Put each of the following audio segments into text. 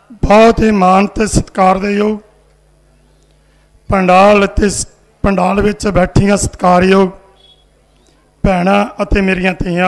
बहुत ही मान ते सत्कार दे योग पंडाल विच बैठियां सत्कारयोग भैणां अते मेरियां धीआं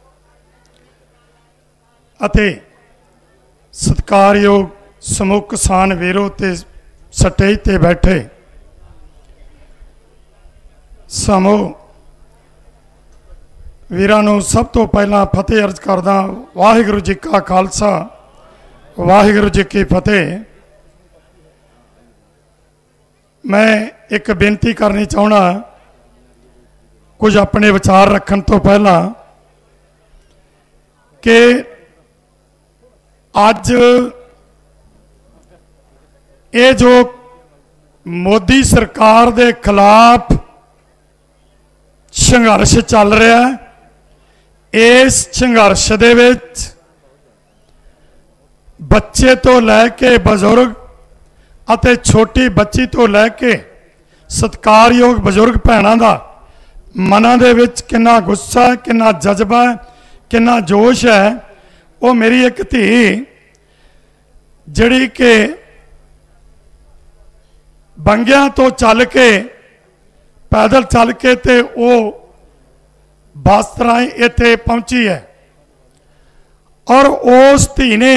अते सत्कारयोग समूह किसान वीरों ते स्टेज ते बैठे समूह वीरां नूं सब तो पहला फतेह अर्ज करदा। वाहिगुरू जी का खालसा वाहिगुरू जी की फतेह। मैं एक बेनती करनी चाहना कुछ अपने विचार रखने तो पहला कि अज ये जो मोदी सरकार के खिलाफ संघर्ष चल रहा है, इस संघर्ष दे विच बच्चे तो लैके बजुर्ग अते छोटी बच्ची तो लैके सत्कारयोग बजुर्ग भैणां दा मनां दे विच किन्ना गुस्सा है, किन्ना जज्बा है, किन्ना जोश है। वो मेरी एक धी जिहड़ी कि बंगियां तो चल के पैदल चल के ते वो बस राही इत्थे पहुंची है और उस धी ने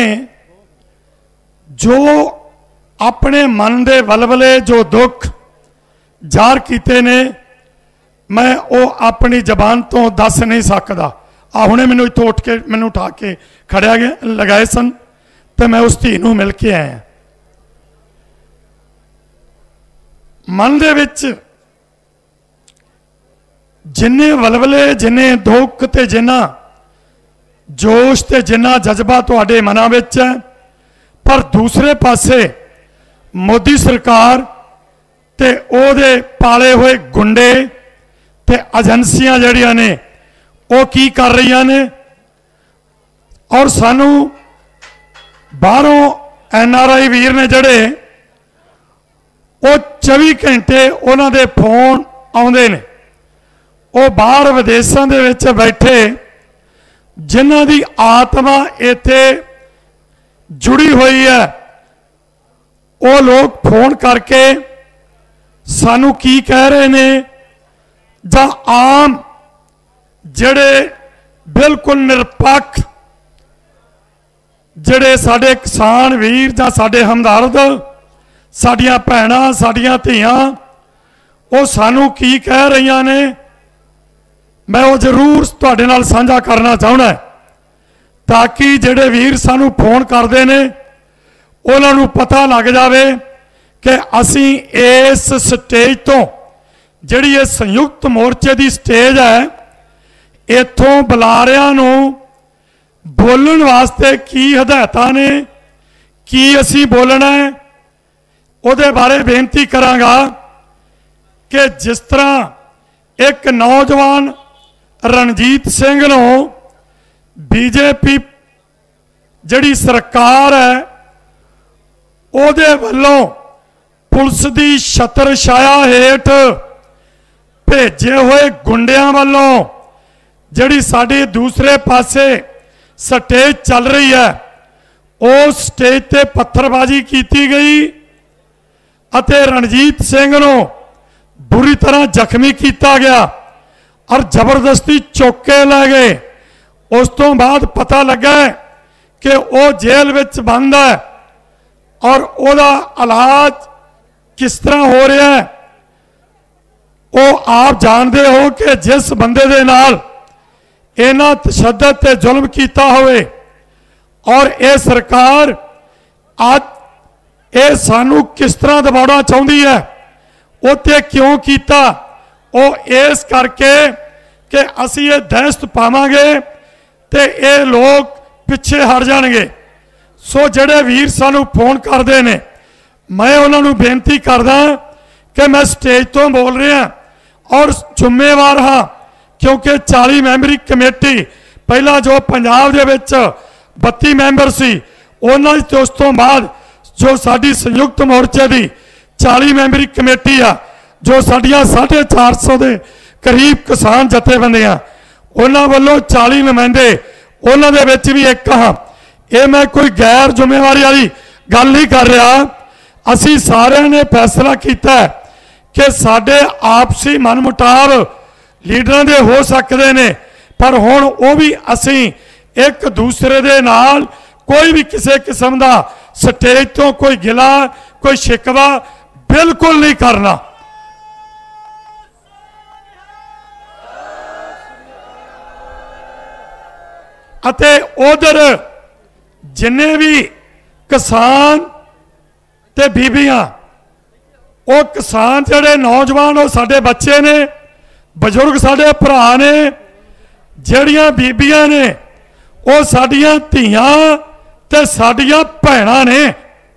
जो अपने मन दे वलवले जो दुख ज़ाहिर किए ने मैं वो अपनी जबान तो दस नहीं सकता। हुणे मैनू इत्थों उठ के मैनू उठा के खड़िया गया लगाए सन तो मैं उस धी नूं मिल के आया। मन दे विच जिन्ने वलवले जिन्ने दुख ते जिन्ना जोश ते जिन्ना जज्बा तुहाडे मनां विच है, पर दूसरे पासे मोदी सरकार ते ओहदे पाले हुए गुंडे ते एजेंसियां जिहड़ियां ने वो की कर रही ने और सानू बाहरों NRI वीर ने जड़े वो 24 घंटे उन्हां दे फोन आउंदे ने। वो बाहर विदेशों दे विच बैठे जिन्हां दी आत्मा इत्थे जुड़ी हुई है, वो लोग फोन करके सानू की कह रहे ने जां आम जड़े बिल्कुल निरपक्ष जड़े साडे किसान वीर जां साडे हमदर्द साडियां भैणां साडियां धीआं वो सानू की कह रही ने, मैं वो जरूर तुहाडे नाल साझा करना चाहना है ताकि जिहड़े वीर सानू फोन करते हैं उन्होंने पता लग जाए कि असी इस स्टेज तो जिहड़ी ये संयुक्त मोर्चे की स्टेज है इत्थों बुलारियां नूं बोलण वास्ते की हदायतां ने की असी बोलना है उहदे बारे बेनती करांगा कि जिस तरह एक नौजवान रणजीत सिंह नूं बीजेपी जिहड़ी सरकार है उहदे वल्लों पुलिस की छत्र छाया हेठ भेजे हुए गुंडियां वल्लों जिहड़ी साडी दूसरे पासे स्टेज चल रही है उस स्टेज ते पत्थरबाजी की गई अते रणजीत सिंह नूं बुरी तरह जख्मी किया गया और जबरदस्ती चुक के लै गए। उस तो बाद पता लगा कि वह जेल विच बंद है और ओदा इलाज किस तरह हो रहा है वो आप जानते हो कि जिस बंदे दे नाल इन्ना तशद्दद ते जुल्म किया होवे और ये सरकार आज ये सानू किस तरह दबाना चाहती है उत्ते क्यों किया वो इस करके कि असी ये दहशत पावांगे ते ये लोग पिछे हट जाएंगे। सो जड़े वीर सानू फोन करते हैं मैं उन्होंने बेनती करदा कि मैं स्टेज तो बोल रहा और जिम्मेवार हाँ क्योंकि 40 मैंबरी कमेटी पहला जो पंजाब दे विच 32 मैंबर सी उन्होंने तो उस तो बाद जो साडी संयुक्त मोर्चे की 40 मैंबरी कमेटी आ जो साडियां 450 के करीब किसान जथेबंदियां उन्होंने वालों 40 नुमाइंदे उन्होंने भी एक हाँ ये मैं कोई गैर जिम्मेवारी वाली गल नहीं कर रहा। असी सारे ने फैसला किया कि साडे आपसी मनमुटाव लीडरां दे हो सकते ने, पर हुण वो भी असी एक दूसरे दे नाल कोई भी किसी किस्म का स्टेज तो कोई गिला कोई शिकवा बिल्कुल नहीं करना। अते उधर जिन्ने भी किसान ते बीबियां, वो किसान जड़े नौजवान वो साडे बच्चे ने, बजुर्ग साडे भरा ने, जड़ियां बीबियां ने वो साडियां धीआं ते साडियां भैणां ने।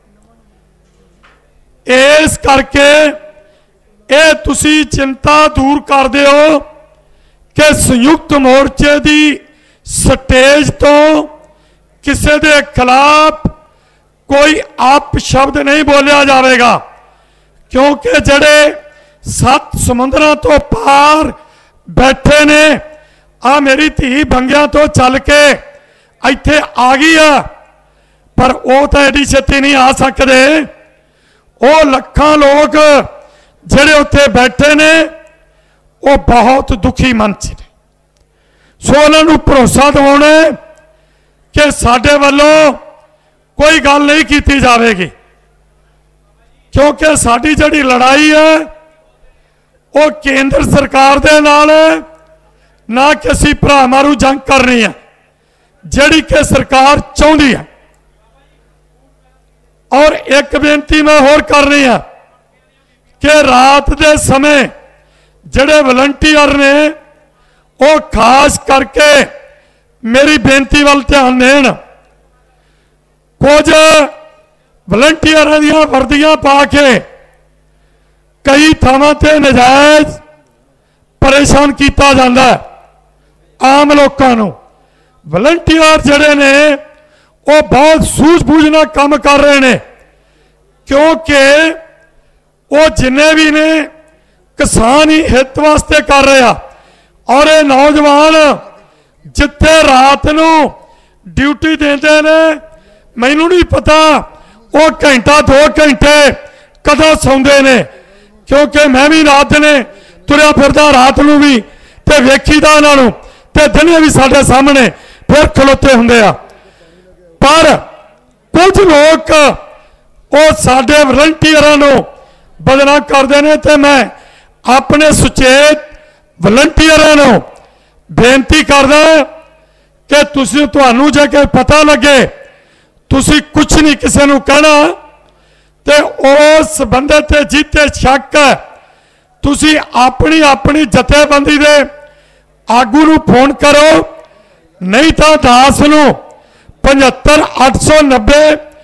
इस करके ये तुसी चिंता दूर कर दिओ कि संयुक्त मोर्चे की स्टेज तो किसी के खिलाफ कोई आप शब्द नहीं बोलिया जाएगा, क्योंकि जड़े 7 समुद्रां तो पार बैठे ने, आ मेरी धी बंगिया तो चल के इत्थे आ गई है, पर वो तो एडी छेती नहीं आ सकते। वो लखां लोग जड़े उत्थे बैठे ने वो बहुत दुखी मन च ने। सो उन्होंने भरोसा दिवाना कि साडे वालों कोई गल नहीं की जाएगी, क्योंकि साडी जिहड़ी लड़ाई है वो केंद्र सरकार दे नाल है, ना कि असीं भरा मारू जंग करनी है जिहड़ी कि सरकार चाहुंदी है। और एक बेनती मैं होर करनी है कि रात दे समय जिहड़े वलंटियर ने वो खास करके मेरी बेनती वाल ध्यान देन। कुछ वलंटियरां दीयां वर्दियां पा के कई थावां ते नजायज परेशान किया जाता है आम लोगों को। वलंटियर जड़े ने वो बहुत सूझबूझ नाल काम कर रहे हैं, क्योंकि वो जिन्ने भी ने किसान ही हित वास्ते कर रहे हैं। और ये नौजवान जिथे रात को ड्यूटी देते ने, मैनू नहीं पता वो घंटा 2 घंटे कदों सौंदे ने, क्योंकि मैं भी रात ने तुरया फिरदा रात को भी ते वेखीदा उन्होंने ते दिने भी साडे सामने फिर खलोते हुंदे आ। पर कुछ लोग वो साडे वलंटियरां नूं बदनाम करते हैं, तो मैं अपने सुचेत वलंटियरां नूं बेनती करदा कि तुसीं तुहानूं जे के पता लगे तुसीं कुछ नहीं किसी नूं कहना, ते उस बंदे ते जिते शक है तुसीं अपनी अपनी जथेबंदी दे आगू नूं फोन करो, नहीं तो दास नूं 75 890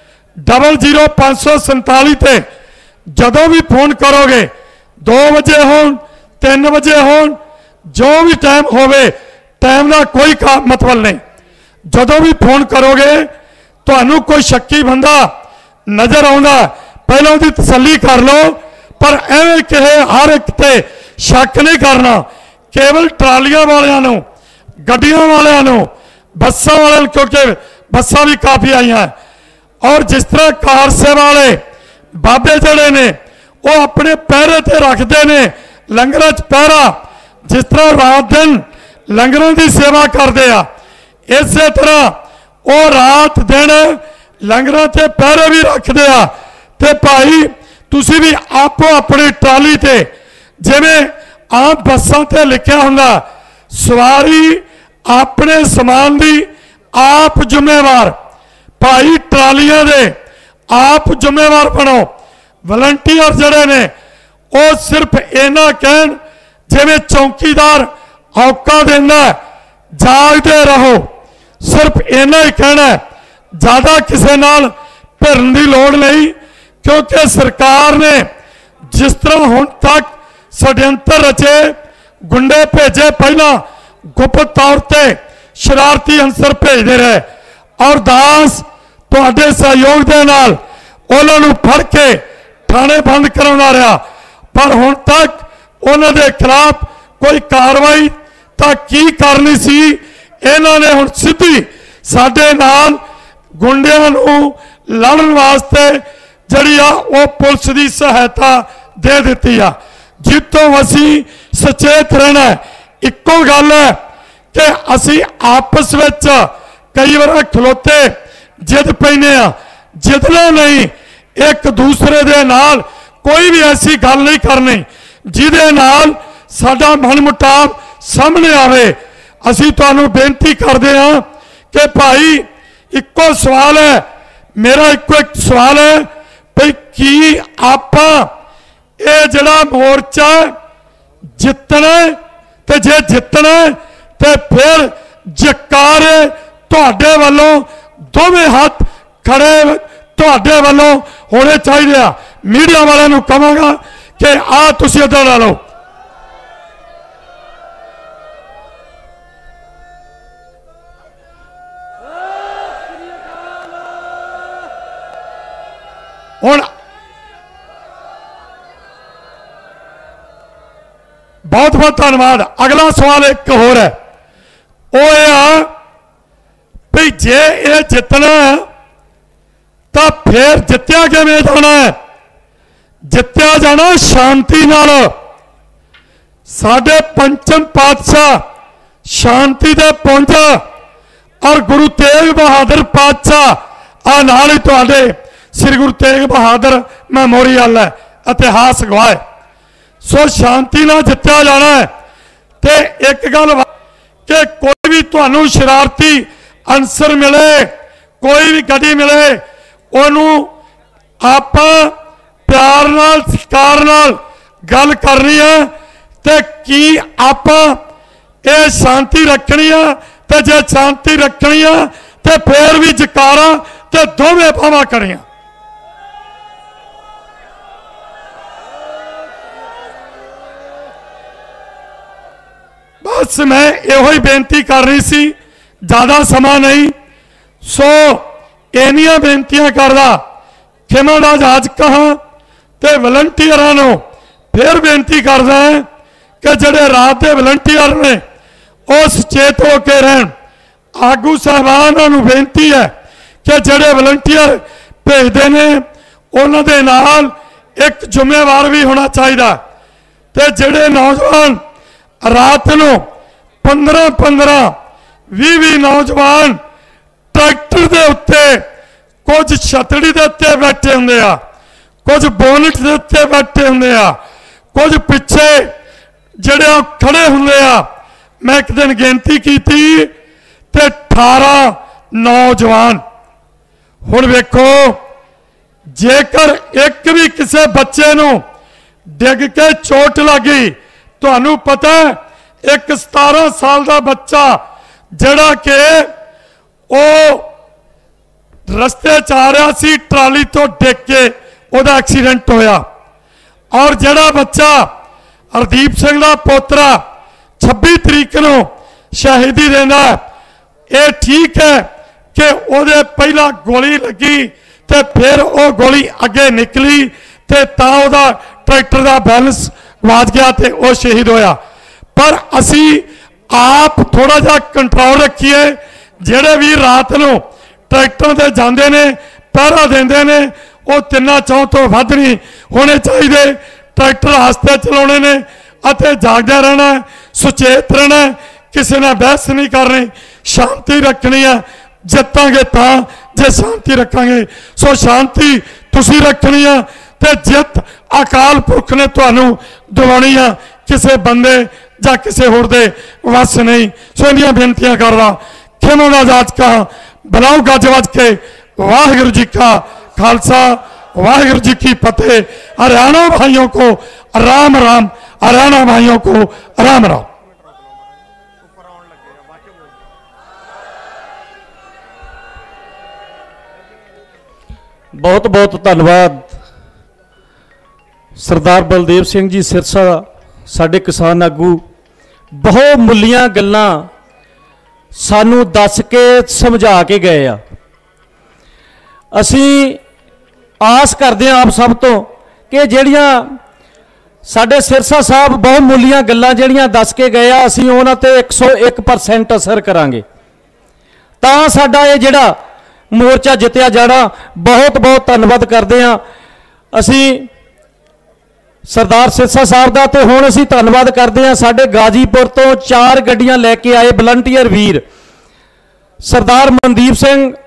00547 ते जदों भी फोन करोगे, 2 बजे हो 3 बजे हो, जो भी टाइम होवे, टाइम का कोई मतलब नहीं, जदों भी फोन करोगे तुहानू कोई शक्की बंदा नजर आउंदा पहले उसकी तसल्ली कर लो, पर एवं कहे हर एक ते शक नहीं करना। केवल ट्रालियां वालियां नूं, गड्डियां वालियां नूं, बसां वालियां, क्योंकि बसां भी काफ़ी आई हैं, और जिस तरह कार सेवा वाले बाबे जड़े ने वो अपने पहरे ते रखते ने लंगर च पहरा, जिस तरह रात दिन लंगरों की सेवा करते आ, इस तरह वो रात दिन लंगर ते पहरे भी रखते आ। ते भाई तुसी भी आपो अपनी ट्राली ते जिवें आम बसां ते लिखा हुंदा सवारी अपने समान की आप जिम्मेवार, भाई ट्रालियां दे आप जिम्मेवार बनो। वलंटियर जड़े ने वो सिर्फ इन्ना कहन जिवें चौकीदार औका देंदा जागते रहो, सिर्फ इन्ना ही कहना, ज़्यादा किसी नाल भिड़न की लोड़ नहीं, क्योंकि सरकार ने जिस तरह हुण तक षड्यंत्र रचे, गुंडे भेजे, पहला गुप्त तौर पर शरारती अंसर भेजते रहे, और दास तुहाडे सहयोग दे नाल उन्हां नूं फड़ के थाने बंद करवाउंदा रहा, पर हुण तक उन्हां दे खिलाफ कोई कार्रवाई तां की करनी सी। इन्हां ने हुण सीधी साडे नाल गुंडियां नूं लड़न वास्ते जिहड़ी आ वो पुलिस की सहायता दे दी आ, जितों असी सचेत रहना। इक्को गल है कि असी आपस में कई बार खलोते जिद पैने आ, जिदना नहीं, एक दूसरे दे नाल कोई भी ऐसी गल नहीं करनी जिहदे नाल साडा मन मुटाव सामने आवे। असी तुहानू बेनती करते हैं कि भाई इक्को सवाल है, मेरा इक्को एक सवाल है भाई की आपां ये जिहड़ा मोर्चा जितना ते जे जितना ते फिर जकारे तुहाडे वालों दोवें हाथ खड़े तुहाडे वालों होने चाहिए। मीडिया वालों नूं कहांगा कि आ तुसीं इधर ला लो। हुण बहुत बहुत धन्यवाद। अगला सवाल एक होर है, वो भाई जे ये जितना है तो फिर जित्या किवें जाना है? जित्या जाना शांति नाल। साडे पंचम पातशाह शांति दे पहुंचा और गुरु तेग बहादुर पातशाह आ नाल ही तुहाडे श्री गुरु तेग बहादुर मैमोरियल है, इतिहास गवाह है। सो शांति ना जित्या जाना है। ते एक गल कि कोई भी तुहानू शरारती अंसर मिले, कोई भी गड्डी मिले, ओनू आपां प्यार नाल सत्कार नाल गल करनी है। ते की आपां ये शांति रखनी है? ते जे शांति रखनी है ते फिर भी जकारा ते दोवें भावां करियां। बस मैं यो ही बेनती कर रही सी, ज्यादा समा नहीं। सो इनियां बेनतियां करदा खिमा दा जहाज कहां ते वलंटियरां नूं फिर बेनती करदा है कि जिहड़े रात के वलंटियर ने वो सचेत होकर रहन। आगू साहबानां नूं बेनती है कि जिहड़े वलंटियर भेजदे ने उन्हां दे नाल एक जिम्मेवार भी होना चाहिए। ते जिहड़े नौजवान रात को 15-15 20 नौजवान ट्रैक्टर के उत्ते कुछ छतड़ी के उत्ते बैठे होंगे आ, कुछ बोनट के उत्ते बैठे होंगे आ, कुछ पिछे जड़े खड़े होंगे आ। मैं एक दिन गिनती की थी ते 18 नौजवान। हुण वेखो जेकर एक भी किसी बच्चे नूं डिग के चोट लगी, तुहानू पता है एक 17 साल का बच्चा जड़ा के रस्ते च आ रहा सी, ट्राली तो डिग के ओदा एक्सीडेंट होया। और जड़ा बच्चा हरदीप सिंह का पोतरा 26 तरीक को शहीदी देना, ये ठीक है कि ओदे पहला गोली लगी ते फिर वो गोली अगे निकली ते तां ओदा ट्रैक्टर का बैलेंस वाज गया ते वो शहीद होया। पर असी आप थोड़ा जा कंट्रोल रखिए। जेड़े भी रात को ट्रैक्टर से जाते ने पहरा देंदे ने वो 3-4 तो वध नहीं होने चाहिए। ट्रैक्टर आस्ते चलाने ने अते जागदे रहना है, सुचेत रहना है, किसी ने बहस नहीं करनी, शांति रखनी है। जितांगे तां जे शांति रखांगे। सो शांति तुसी रखनी है ते जित अकाल पुरख ने तुहानू दिवानी है, किसी बंदे या किसी होर दे वस नहीं। सो इन्दियां बेनतियां कर रहा खेमों का जाच कहा बुलाओ गज वज के। वाहिगुरू जी का खालसा वाहिगुरू जी की फतेह। हरियाणा भाइयों को राम राम, हरियाणा भाइयों को राम राम। बहुत बहुत धन्यवाद सरदार बलदेव सिंह जी सिरसा, साडे किसान आगू। बहुत मुलियां गल्लां सानू दस के समझा के गए आ। असी आस करते हैं आप सब तो कि ਜਿਹੜੀਆਂ साडे सिरसा साहब बहुत मुलियां गल्लां ਜਿਹੜੀਆਂ दस के गए आ, असी उन्हां ते 101% असर करांगे। तां साडा ये ਜਿਹੜਾ मोर्चा जितया जाना। बहुत बहुत धन्नवाद करते हैं असी सरदार सिरसा साहब का। तो हुण असी धन्नवाद करते हैं साडे गाजीपुर तो 4 गड्डियां लैके आए वलंटियर वीर सरदार मनदीप सिंह